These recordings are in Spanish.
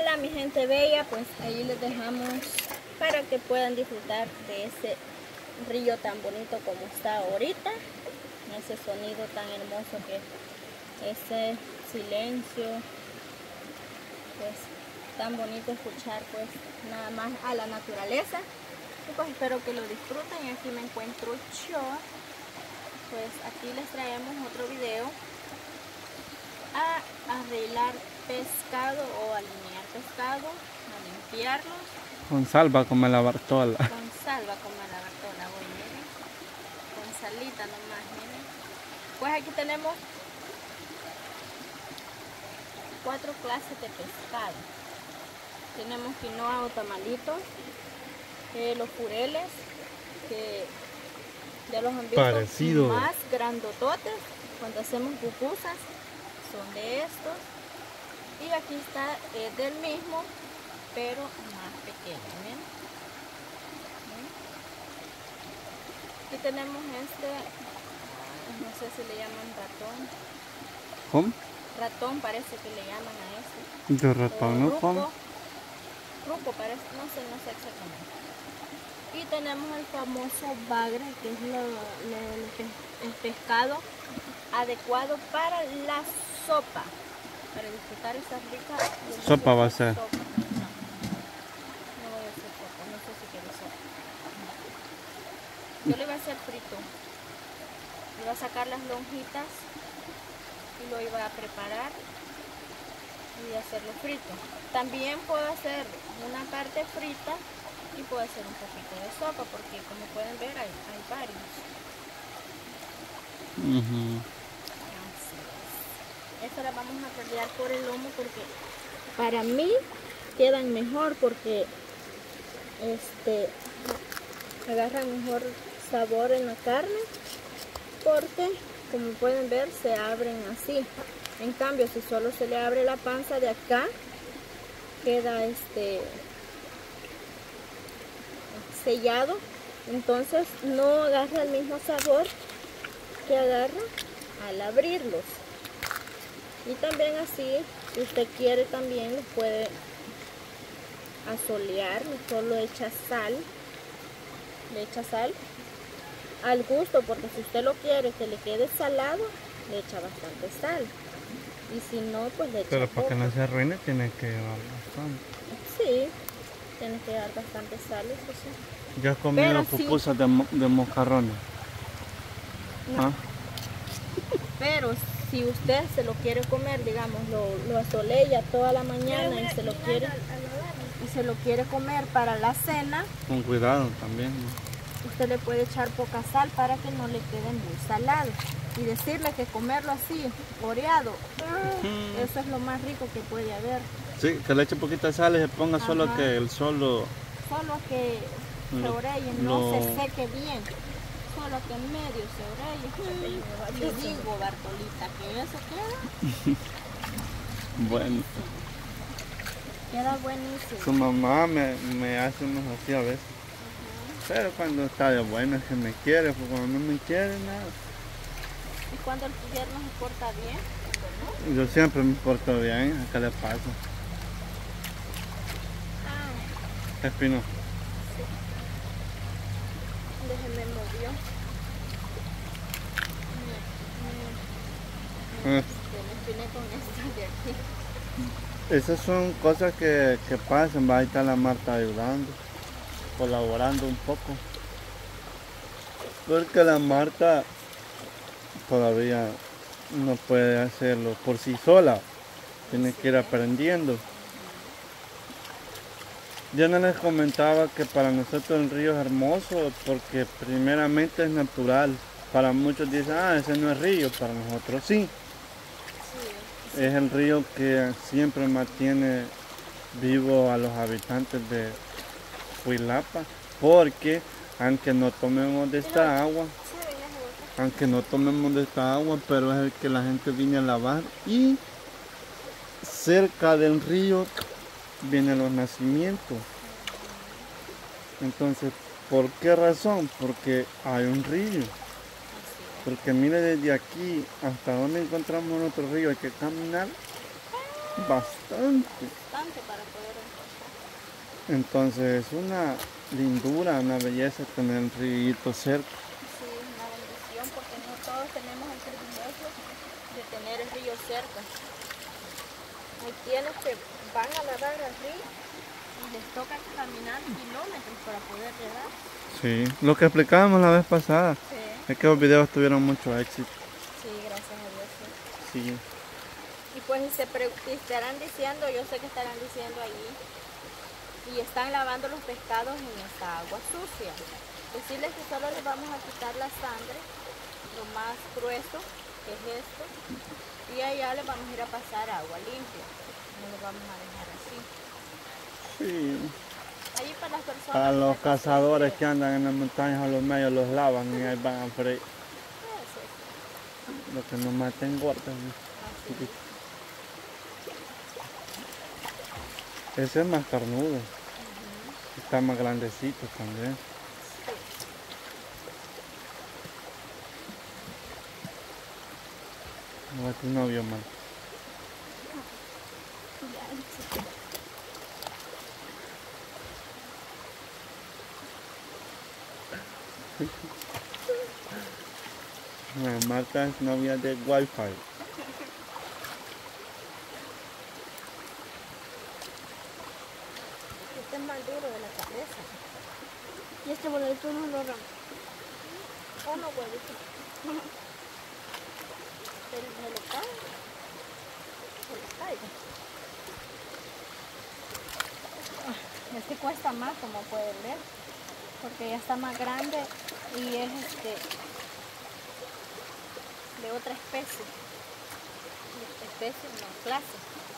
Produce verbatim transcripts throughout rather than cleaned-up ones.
Hola mi gente bella, pues ahí les dejamos para que puedan disfrutar de ese río tan bonito como está ahorita, ese sonido tan hermoso que ese silencio, pues tan bonito escuchar pues nada más a la naturaleza. Y pues espero que lo disfruten. Y aquí me encuentro yo, pues aquí les traemos otro video a arreglar pescado o alinear pescado, a limpiarlos. Con salva como la Bartola. Con salva como la Bartola, hoy miren. Con salita nomás, miren. Pues aquí tenemos cuatro clases de pescado. Tenemos quinoa o tamalitos, eh, los jureles, que ya los han visto, parecido, más grandototes, cuando hacemos pupusas, son de estos. Y aquí está eh, del mismo, pero más pequeño, ¿ven? ¿ven? Aquí tenemos este, no sé si le llaman ratón. ¿cómo? Ratón parece que le llaman a este. De ratón, ¿no? ¿Cómo? Ruco parece, no sé, no sé exactamente. Y tenemos el famoso bagre, que es lo, lo, lo que, el pescado adecuado para la sopa, para disfrutar esa rica sopa va a ser. Sopa. No, no voy a hacer sopa, no sé si quiero sopa. Yo le iba a hacer frito. Le iba a sacar las lonjitas y lo iba a preparar y hacerlo frito. También puedo hacer una parte frita y puedo hacer un poquito de sopa, porque como pueden ver hay, hay varios. Uh-huh. Así es. Esta la vamos a pelear por el lomo porque para mí quedan mejor, porque este agarran mejor sabor en la carne, porque como pueden ver se abren así. En cambio, si solo se le abre la panza de acá, queda este sellado, entonces no agarra el mismo sabor que agarra al abrirlos. Y también así, si usted quiere, también los puede asolear, solo echa sal, le echa sal al gusto, porque si usted lo quiere que le quede salado, le echa bastante sal. Y si no, pues le echa Pero para poco. que no se arruine tiene que llevar bastante. Sí, tiene que llevar bastante sal, eso sí. ¿Ya has comido pupusas sí. de, mo de moscarrones? No. ¿Ah? Pero si usted se lo quiere comer, digamos, lo, lo asolella toda la mañana y se lo quiere y se lo quiere comer para la cena, con cuidado también, ¿no? Usted le puede echar poca sal para que no le quede muy salado. Y decirle que comerlo así, oreado, uh, eso es lo más rico que puede haber. Sí, que le eche poquita sal y se ponga. Ajá. Solo que el solo... Solo que se orelle, no lo... se seque bien. Solo que en medio se orelle. Mm. Le digo, Bartolita, que eso queda... bueno. Queda buenísimo. Su mamá me, me hace unos así a veces. Uh-huh. Pero cuando está de buena es que me quiere, porque cuando no me quiere, nada. ¿Y cuando el yerno se porta bien? ¿No? Yo siempre me porto bien, ¿qué le pasa? Ah. Espino. Sí. Déjeme movió. Me, me, me, Ah. me espiné con esta de aquí. Esas son cosas que, que pasan, va a estar la Marta ayudando, colaborando un poco. Porque la Marta todavía no puede hacerlo por sí sola, tiene que ir aprendiendo. Yo no les comentaba que para nosotros el río es hermoso porque primeramente es natural. Para muchos dicen, ah, ese no es río, para nosotros sí. Sí. Es el río que siempre mantiene vivo a los habitantes de Huilapa, porque aunque no tomemos de esta agua, aunque no tomemos de esta agua, pero es el que la gente viene a lavar, y cerca del río vienen los nacimientos. Entonces, ¿por qué razón? Porque hay un río. Porque mire, desde aquí hasta donde encontramos otro río hay que caminar bastante. Bastante para poder encontrar. Entonces es una lindura, una belleza tener el río cerca. Sí, es una bendición porque no todos tenemos el privilegio de tener el río cerca. Hay quienes que van a nadar al río y les toca caminar kilómetros para poder llegar. Sí, lo que explicábamos la vez pasada. Sí. Es que los videos tuvieron mucho éxito. Sí, gracias a Dios. Sí. Sí. Y pues se pre- estarán diciendo, yo sé que estarán diciendo allí, y están lavando los pescados en esta agua sucia. Decirles que solo les vamos a quitar la sangre, lo más grueso, que es esto, y allá les vamos a ir a pasar agua limpia. No lo vamos a dejar así. Sí. Allí para las personas... A los que cazadores se- que andan en las montañas a los medios los lavan y ahí van a freír. Eso, sí. Lo que no maten gordas. Así es. Ese es más carnudo. Está más grandecito también. No, a tu novio, man. No, Marta es novia de Wi-Fi. Este es más duro de la cabeza. Y este boleto no lo rompe. ¿O no, huevito? Se le se le cae. Se le caiga. Ah, este cuesta más, como pueden ver, porque ya está más grande y es este de otra especie. Especie, no, clase.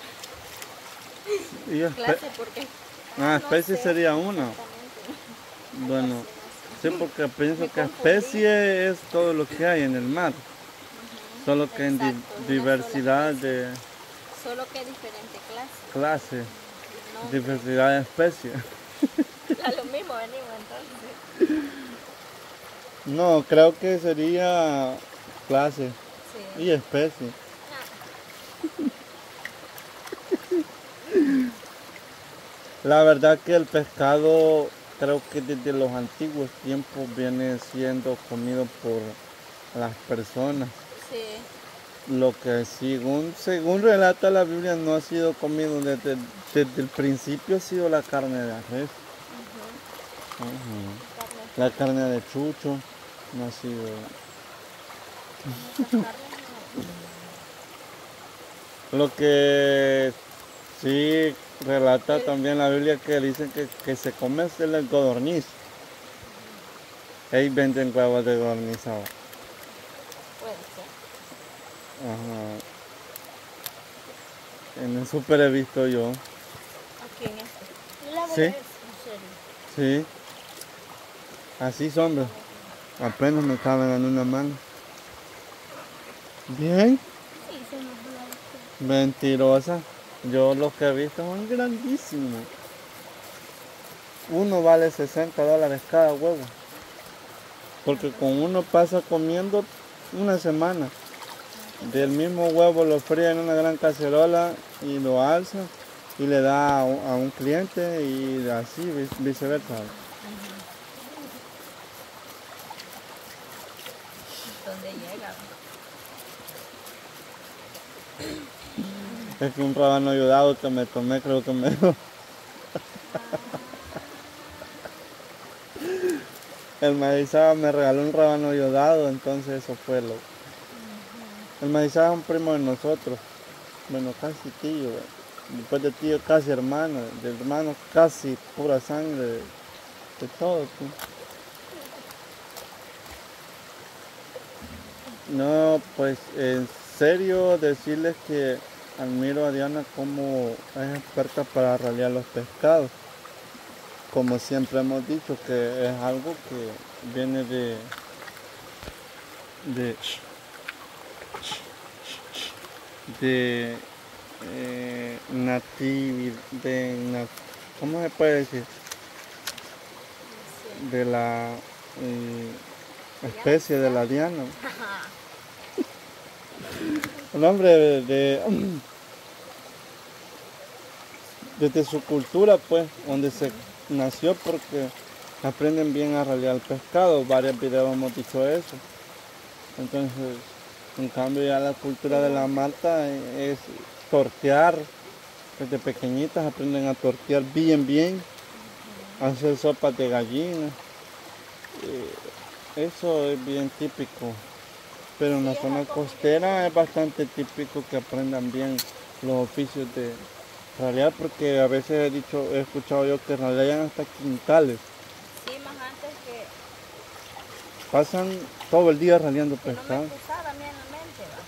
Y espe- Clase porque... Ah, no especie sé sería uno. exactamente. Bueno, Algo así, no sí, sé. porque pienso Me que confundí. especie es todo lo que hay en el mar. Solo que en di- Exacto, una diversidad sola de Solo que diferente clase. clases, No, diversidad de especies. a lo mismo venimos entonces. No, creo que sería clase Sí. y especie. La verdad que el pescado creo que desde los antiguos tiempos viene siendo comido por las personas. Sí. Lo que según, según relata la Biblia no ha sido comido desde, desde el principio, ha sido la carne de res. Ujú. Ujú. Carne. La carne de chucho no ha sido. Muchas carnes no. Lo que sí relata El- también la Biblia que dicen que, que se come es el codorniz. Ahí venden huevos de codorniz ahora. Puede ser. Ajá. En el súper he visto yo. Aquí en este. La Sí. boleto. En serio. Sí. Así son, ve. Apenas me caben en una mano. Bien. Sí, se nos olvidó. Mentirosa. Yo los que he visto son grandísimos. Uno vale sesenta dólares cada huevo. Porque con uno pasa comiendo una semana. Del mismo huevo lo fríe en una gran cacerola y lo alza y le da a un, a un cliente y así vice- viceversa. ¿Dónde llega? Es que un rábano ayudado que me tomé creo que me dio. El maizaba me regaló un rábano ayudado, entonces eso fue lo. El maizaba es un primo de nosotros. Bueno, casi tío. eh. Después de tío casi hermano. De hermano casi pura sangre. De, de todo. Pues. No, pues en serio decirles que admiro a Diana como es experta para ralear los pescados. Como siempre hemos dicho que es algo que viene de de de eh, nativi de na- ¿cómo se puede decir? De la eh, especie de la diana. El nombre de, de desde su cultura, pues, donde se nació, porque aprenden bien a ralear el pescado. Varios videos hemos dicho eso. Entonces, en cambio ya la cultura de la Marta es tortear. Desde pequeñitas aprenden a tortear bien, bien, a hacer sopas de gallina. Eh, eso es bien típico. Pero en la zona costera es bastante típico que aprendan bien los oficios de ralear, porque a veces he dicho, he escuchado yo que ralean hasta quintales. Sí, más antes que, Pasan todo el día raleando que no me pescado. cruzaba a mí en la mente, ¿va?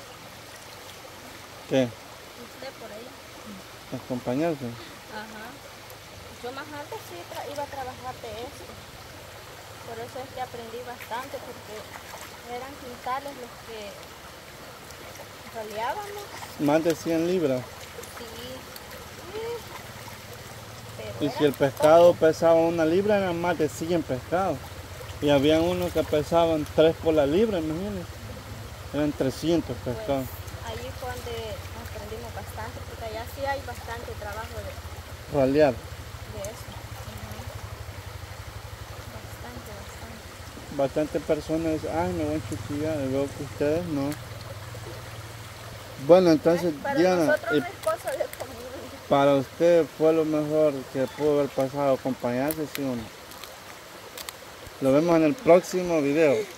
¿Qué? Usted por ahí. Acompañarse. Ajá. Yo más antes sí tra- iba a trabajar de eso. Por eso es que aprendí bastante, porque eran quintales los que raleábamos. Más de cien libras. Sí. Sí. Pero Y era si el pescado pesaba una libra, eran más de cien pescados. Y había unos que pesaban tres por la libra, imagínense. Eran trescientos pues, pescados. ahí fue donde aprendimos bastante, porque allá sí hay bastante trabajo de, Ralear. de eso. Ujú. Bastante, bastante. Bastantes personas dicen, ay, me voy a enchuchillar. Y veo que ustedes no. Bueno, entonces, Para Diana, nosotros y no es cosa de comida. para usted fue lo mejor que pudo haber pasado, acompañarse, ¿sí o no? Lo vemos en el próximo video.